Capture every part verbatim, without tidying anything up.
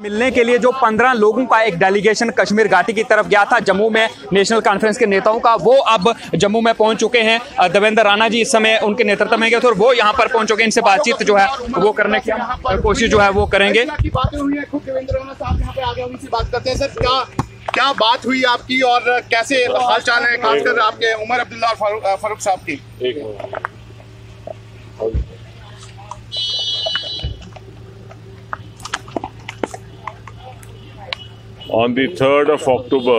मिलने के लिए जो पंद्रह लोगों का एक डेलीगेशन कश्मीर घाटी की तरफ गया था जम्मू में नेशनल कॉन्फ्रेंस के नेताओं का, वो अब जम्मू में पहुंच चुके हैं। देवेंद्र राणा जी इस समय उनके नेतृत्व में गए थे और वो यहां पर पहुंच चुके हैं। इनसे बातचीत जो है वो करने की कोशिश जो है वो करेंगे। बात करते हैं सर, क्या क्या बात हुई आपकी और कैसे हाल चाल है, खासकर आपके उमर अब्दुल्ला और फारूक साहब की? On the third of October,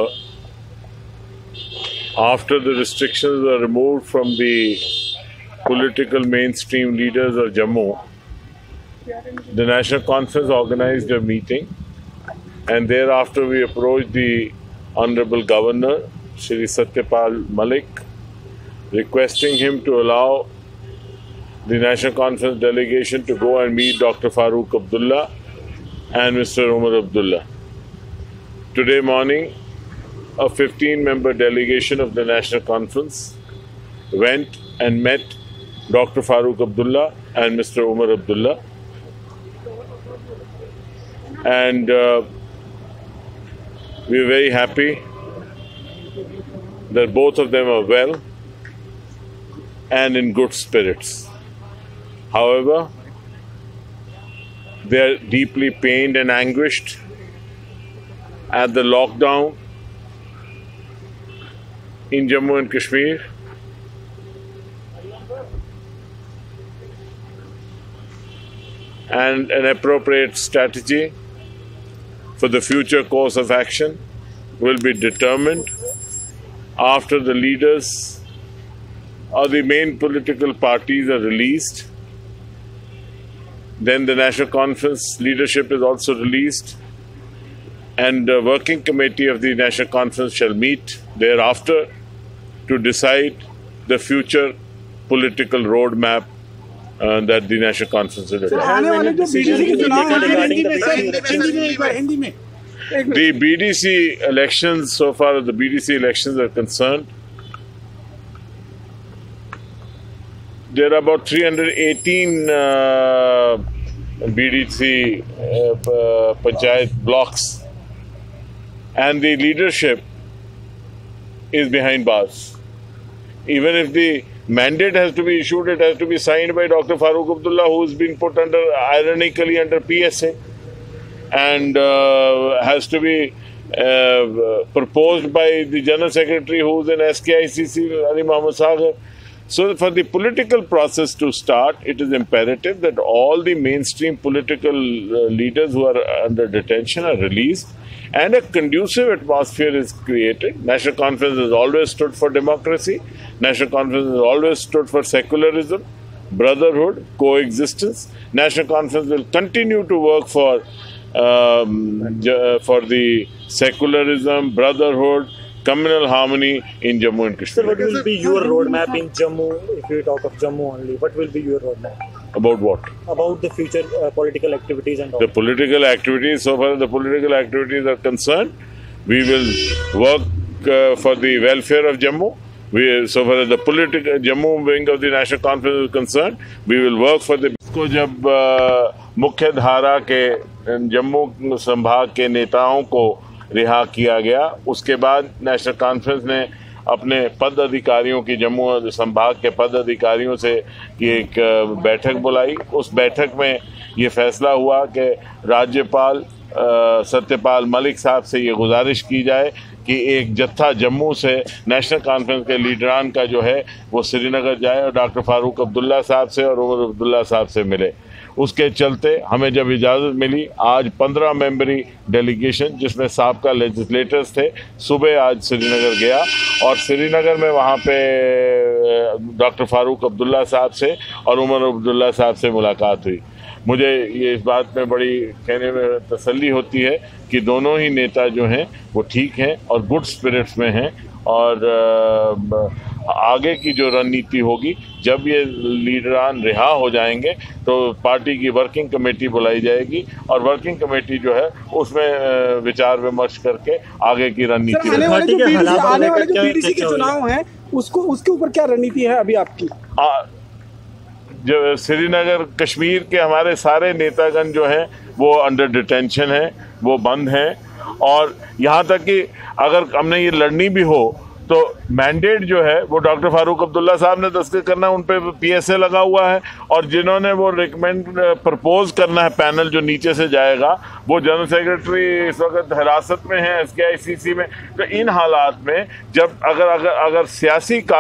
after the restrictions were removed from the political mainstream leaders of Jammu, the National Conference organized a meeting, and thereafter we approached the Honorable Governor, Shri Satyapal Malik, requesting him to allow the National Conference delegation to go and meet Doctor Farooq Abdullah and Mister Umar Abdullah. Today morning, a fifteen member delegation of the National Conference went and met Doctor Farooq Abdullah and Mister Umar Abdullah. And uh, we are very happy that both of them are well and in good spirits. However, they are deeply pained and anguished at the lockdown in Jammu and Kashmir, and an appropriate strategy for the future course of action will be determined after the leaders of the main political parties are released. Then the National Conference leadership is also released, and the working committee of the National Conference shall meet thereafter to decide the future political roadmap uh, that the National Conference will adopt. The B D C elections, so far as the B D C elections are concerned, there are about three hundred eighteen uh, B D C uh, panchayat blocks, and the leadership is behind bars. Even if the mandate has to be issued, it has to be signed by Doctor Farooq Abdullah, who has been put under, ironically, under P S A, and uh, has to be uh, proposed by the General Secretary, who is in S K I C C, Ali Mohammed Sagar. So for the political process to start, it is imperative that all the mainstream political uh, leaders who are under detention are released and a conducive atmosphere is created. National Conference has always stood for democracy. National Conference has always stood for secularism, brotherhood, coexistence. National Conference will continue to work for, um, for the secularism, brotherhood, communal harmony in Jammu and Kashmir. So what will be your roadmap in Jammu, if we talk of Jammu only? What will be your roadmap? About what? About the future uh, political activities and all. The political activities, so far as the political activities are concerned, we will work uh, for the welfare of Jammu. We, so far as the political Jammu wing of the National Conference is concerned, we will work for the... को जब मुख्य धारा के जम्मू संभाग के नेताओं को रिहा किया गया, उसके बाद नेशनल कॉन्फ्रेंस ने अपने पद अधिकारियों की जम्मू संभाग के पद अधिकारियों से एक बैठक बुलाई। उस बैठक में ये फैसला हुआ कि राज्यपाल सत्यपाल मलिक साहब से ये गुजारिश की जाए कि एक जत्था जम्मू से नेशनल कॉन्फ्रेंस के लीडरान का जो है वो श्रीनगर जाए और डॉक्टर फारूक अब्दुल्ला साहब से और उमर अब्दुल्ला साहब से मिले। उसके चलते हमें जब इजाज़त मिली, आज पंद्रह मेंबरी डेलीगेशन जिसमें साबका लेजिस्लेटर्स थे, सुबह आज श्रीनगर गया और श्रीनगर में वहाँ पे डॉक्टर फारूक अब्दुल्ला साहब से और उमर अब्दुल्ला साहब से मुलाकात हुई। मुझे ये इस बात में बड़ी कहने में तसल्ली होती है कि दोनों ही नेता जो हैं वो ठीक हैं और गुड स्पिरिट्स में हैं, और आगे की जो रणनीति होगी, जब ये लीडरान रिहा हो जाएंगे तो पार्टी की वर्किंग कमेटी बुलाई जाएगी और वर्किंग कमेटी जो है उसमें विचार विमर्श करके आगे की रणनीति। आने वाले जो बीडीसी के चुनाव हैं उसको उसके ऊपर क्या रणनीति है अभी आपकी? आ, जो श्रीनगर कश्मीर के हमारे सारे नेतागण जो हैं वो अंडर डिटेंशन है, वो बंद हैं। और यहाँ तक कि अगर हमने ये लड़नी भी हो तो मैंडेट जो है वो डॉक्टर फारूक अब्दुल्ला साहब ने दस्तखत करना है, उन पे पीएसए लगा हुआ है, और जिन्होंने वो रिकमेंड प्रपोज करना है पैनल जो नीचे से जाएगा, वो जनरल सेक्रेटरी इस वक्त हिरासत में है एस के आई सी सी में। तो इन हालात में जब अगर अगर अगर सियासी का,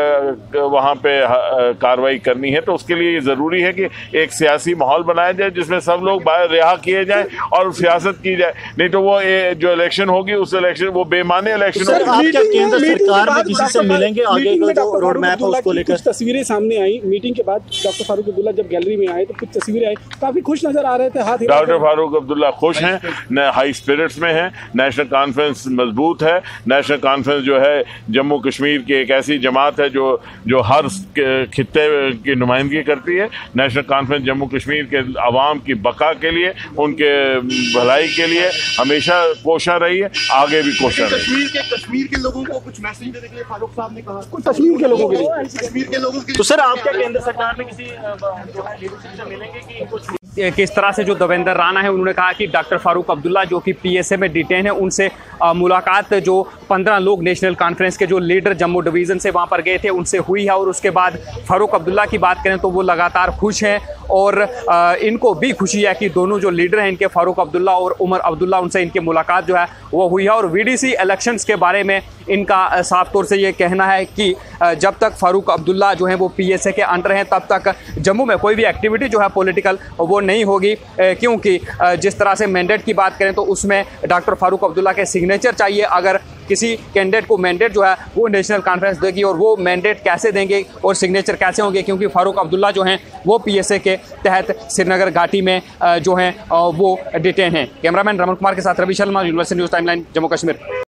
वहाँ पे कार्रवाई करनी है तो उसके लिए ये ज़रूरी है कि एक सियासी माहौल बनाया जाए जिसमें सब लोग बाहर रिहा किए जाए और सियासत की जाए। नहीं तो वो ए, जो इलेक्शन होगी उस इलेक्शन वो बेमानी इलेक्शन होगी। सरकार में किसी से मिलेंगे आगे का जो रोड मैप है उसको लेकर? कुछ तस्वीरें सामने आई मीटिंग के बाद, डॉक्टर फारूक अब्दुल्ला जब गैलरी में आए तो कुछ तस्वीरें आई, काफी खुश नजर आ रहे थे, हाथ हिला। डॉक्टर फारूक अब्दुल्ला खुश हैं, हाई स्पिरिट्स में हैं, नेशनल कॉन्फ्रेंस मजबूत है। नेशनल कॉन्फ्रेंस जो है जम्मू कश्मीर की एक ऐसी जमात है जो जो हर खित्ते की नुमाइंदगी करती है। नेशनल कॉन्फ्रेंस जम्मू कश्मीर के अवाम की बका के लिए, उनके भलाई के लिए हमेशा कोशा रही है, आगे भी कोशा रही है। कश्मीर के कश्मीर के लोगों को कुछ मैसेज देने के लिए फारूक साहब ने कहा, कुछ कश्मीर के लोगों के लिए कश्मीर के लोगों के लिए। तो सर आप क्या केंद्र सरकार में किसी जो है लीडरशिप से मिलेंगे कि कुछ किस तरह से जो देवेंद्र राणा है उन्होंने कहा कि डॉक्टर फारूक अब्दुल्ला जो कि पीएसए में डिटेन है, उनसे मुलाकात जो पंद्रह लोग नेशनल कॉन्फ्रेंस के जो लीडर जम्मू डिवीज़न से वहां पर गए थे उनसे हुई है। और उसके बाद फारूक अब्दुल्ला की बात करें तो वो लगातार खुश हैं और आ, इनको भी खुशी है कि दोनों जो लीडर हैं इनके फारूक अब्दुल्ला और उमर अब्दुल्ला, उनसे इनकी मुलाकात जो है वो हुई है। और वीडीसी इलेक्शंस के बारे में इनका साफ तौर से ये कहना है कि जब तक फारूक अब्दुल्ला जो है वो पीएसए के अंडर हैं तब तक जम्मू में कोई भी एक्टिविटी जो है पॉलिटिकल वो नहीं होगी, क्योंकि जिस तरह से मैंडेट की बात करें तो उसमें डॉक्टर फारूक अब्दुल्ला के सिग्नेचर चाहिए। अगर किसी कैंडिडेट को मैंडेट जो है वो नेशनल कॉन्फ्रेंस देगी, और वो मैंडेट कैसे देंगे और सिग्नेचर कैसे होंगे, क्योंकि फारूक अब्दुल्ला जो हैं वो पीएसए के तहत श्रीनगर घाटी में जो हैं वो डिटेन हैं। कैमरामैन रमन कुमार के साथ Ravi Sharma, university news timeline, Jammu Kashmir.